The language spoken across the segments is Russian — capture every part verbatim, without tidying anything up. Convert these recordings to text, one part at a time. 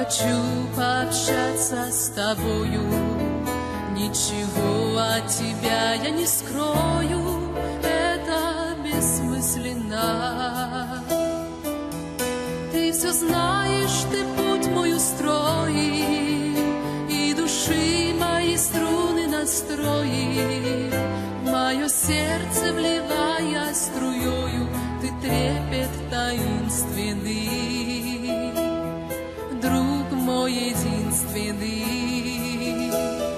хочу пообщаться с тобою, ничего от тебя я не скрою, это бессмысленно. Ты все знаешь, ты путь мой устрои, и души мои струны настрои, в мое сердце вливая струёю, ты трепет таинственный, друг мой единственный.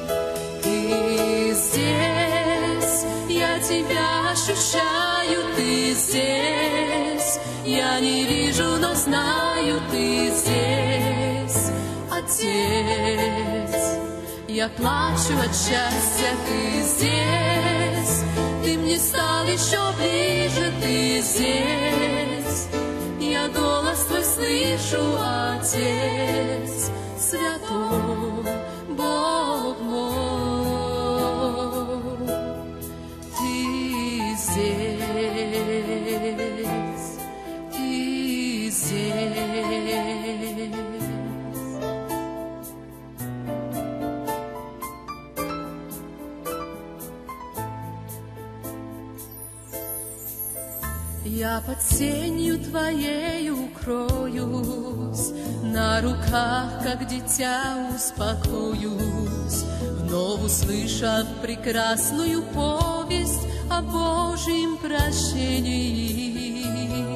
Ты здесь, я тебя ощущаю, ты здесь, я не вижу, но знаю, ты здесь, Отец. Я плачу от счастья, ты здесь, ты мне стал еще ближе, ты здесь, я голос твой слышу, Отец, святой Бог мой, ты здесь, ты здесь. Я под сенью твоей укроюсь, на руках, как дитя, успокоюсь, вновь услышав прекрасную повесть о Божьем прощении.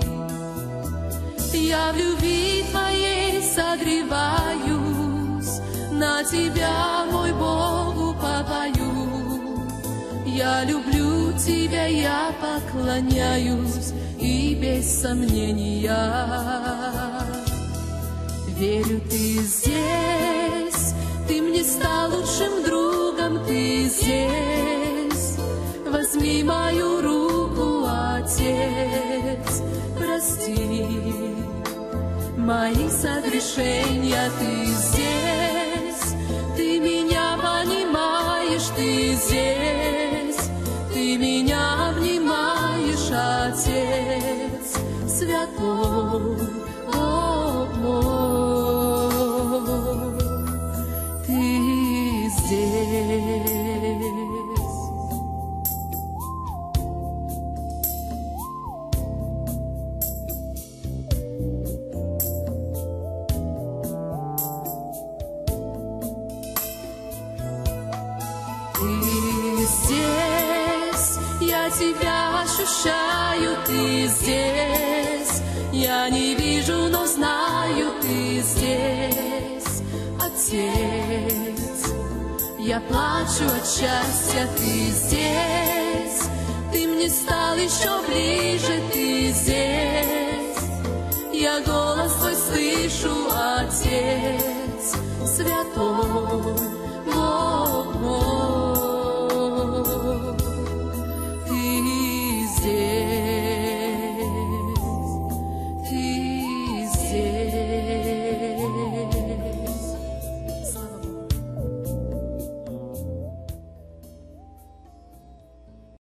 Я в любви твоей согреваюсь, на тебя, мой Бог, уповаю. Я люблю тебя, я поклоняюсь, и без сомнения верю, ты здесь, ты мне стал лучшим другом, ты здесь, возьми мою руку, Отец, прости мои согрешения, ты здесь, ты меня понимаешь, ты здесь, ты меня обнимаешь, Отец, святой Бог мой, ты здесь. Ты здесь, я тебя ощущаю, ты здесь, я не вижу, но знаю, ты здесь, Отец. Я плачу от счастья, ты здесь, ты мне стал еще ближе, ты здесь, я голос твой слышу, Отец, святой